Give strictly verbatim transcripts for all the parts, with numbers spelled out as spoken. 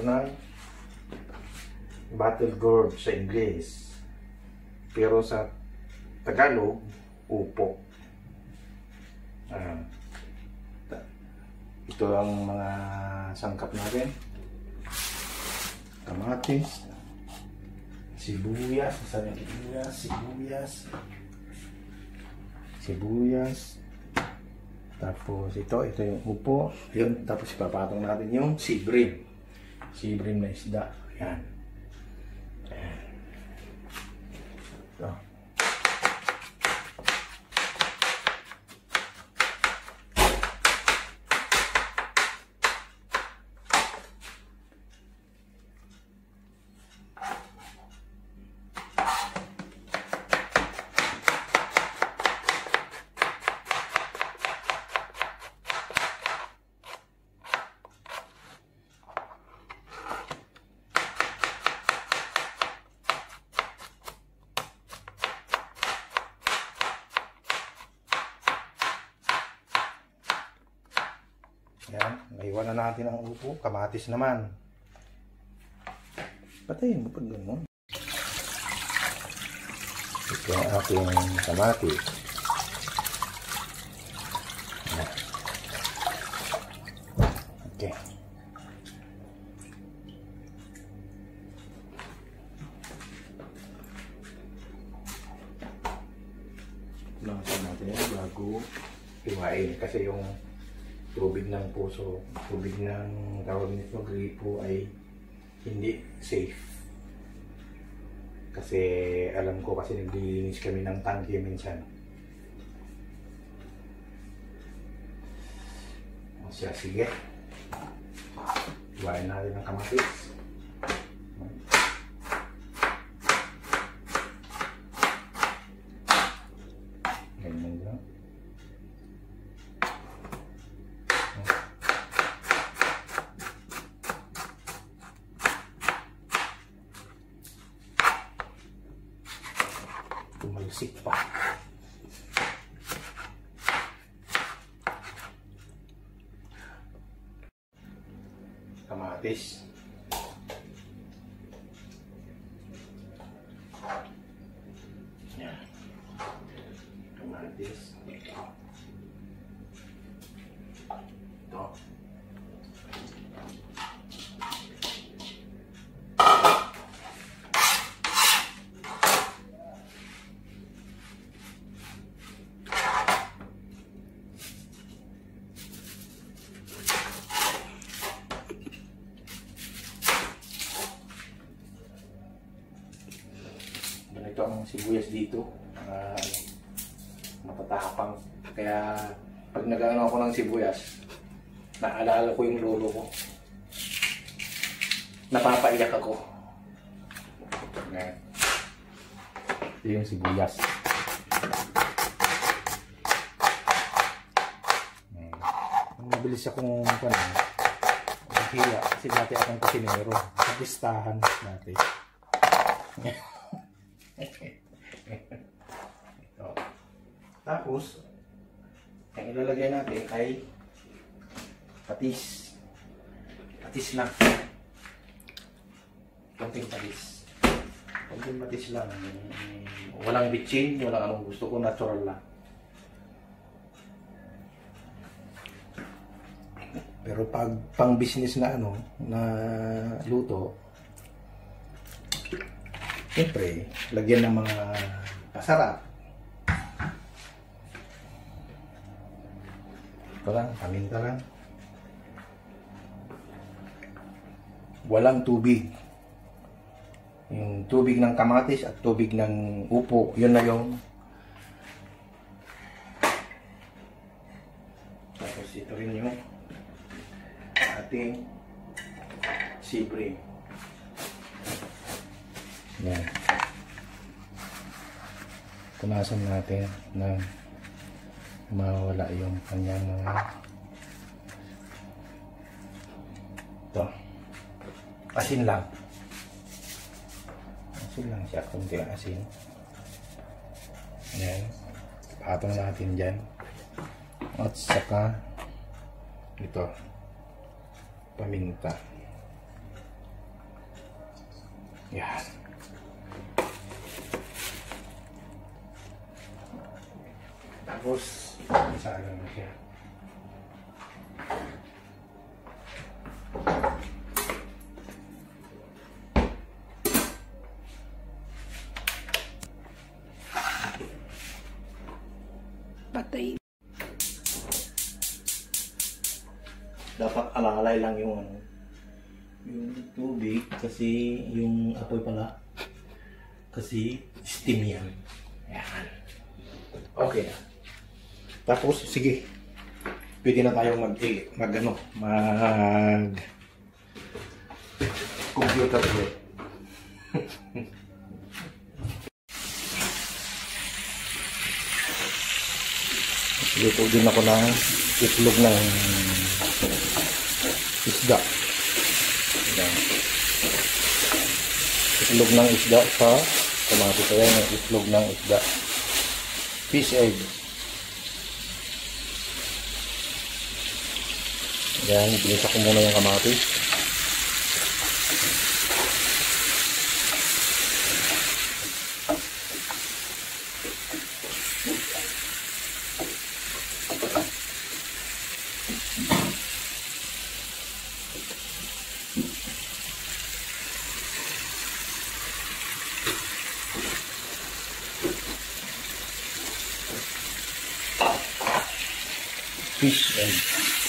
ng battle gourd sa Ingles. Pero sa Tagalog, upo. Uh, ito ang mga sangkap natin. Kamatis, sibuyas, sabi sibuyas, sibuyas, sibuyas. Tapos ito, ito yung upo. Yun, tapos ipapatong natin yung sibrim. Sibrim na isda. Ayan. Ayan. Ito. Yan, naiwan na natin ang upo. Kamatis naman. Patayin mo pag gano'n. Ito ang ating kamatis. Yan. Okay. Langsan natin yan bago iwain. Kasi yung tubig ng puso, tubig ng tawag nito gripo ay hindi safe. Kasi alam ko kasi naglilinis kami ng tangke minsan. O siya, sige. Iwain natin ang kamatis. Ganyan lang. Tumalsik pa. Kamatis. Yan. Kamatis. Ito. Ito ang sibuyas dito, uh, matatapang. Kaya pag nag-ano ako ng sibuyas, naalala ko yung lolo ko. Napapaiyak ako. Ngayon. Ito yung sibuyas. Mabilis akong paano, maghiya kasi dati akong kusinero. Sa listahan dati. Ito. Tapos ang ilalagay natin ay patis. Patis lang. Konting patis. Konting patis lang. Walang bitchin, walang anong gusto ko, natural lang. Pero pag pang business na ano, na luto, siyempre, lagyan ng mga masarap. Ito lang, paminta lang. Walang tubig. Yung tubig ng kamatis at tubig ng upo, yun na yung. Tapos ito rin yung ating sibrim. Yan. Punasan natin na mawala yung kanyang mga ito. Asin lang. Asin lang siya. Kunti asin. Yan. Patong natin dyan. At saka ito. Paminta. Yan. Tapos, isa lang na siya. Patay. Dapat alalay lang yung ano, yung tubig kasi yung apoy pala kasi steam yan. Yan. Okay na. Tapos sige. Pwede na tayong mag mag ano, mag computer ulit. Luto din ako ng itlog ng isda. Ayan. Itlog ng isda sa kamatis. Ayan yung itlog ng isda. Fish egg. Ayan, binisa ko muna yung kamatis. Fish egg.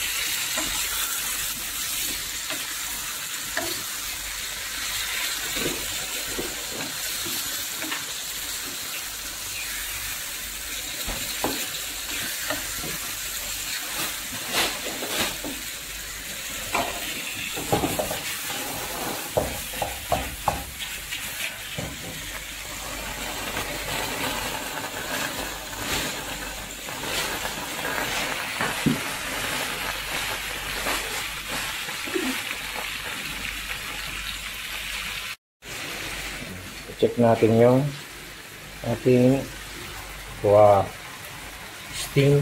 Check natin yung ating wow, steam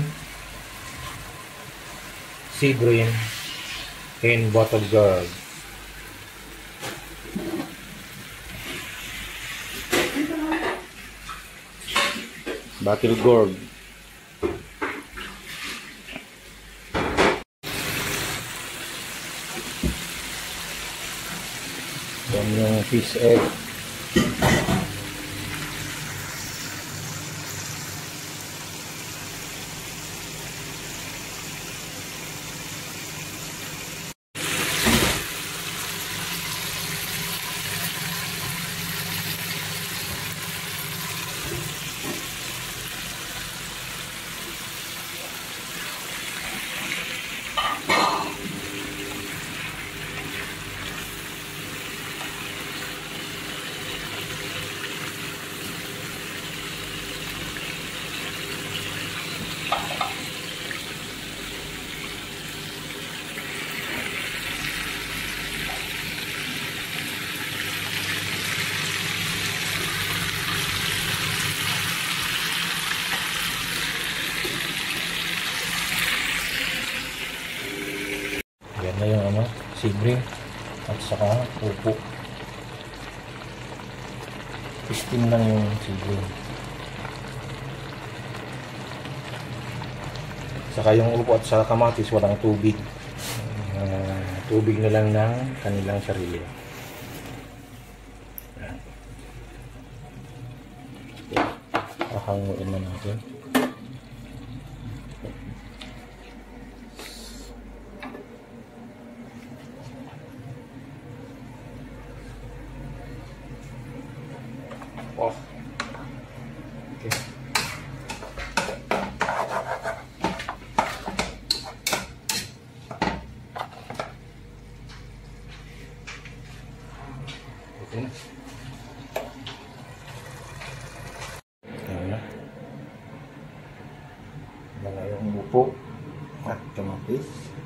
sea green and bottle gourd. Bottle gourd. Yan yung fish egg. Yan na yung ano, sibre at saka upo. Steam lang yung sibre. Saka yung upo at saka kamatis walang tubig. Uh, tubig na lang ng kanilang sarili. Yan. Hahanguin na natin. Off. Okay. Okay na. Ayan na. Ayan na yung upo at kamatis.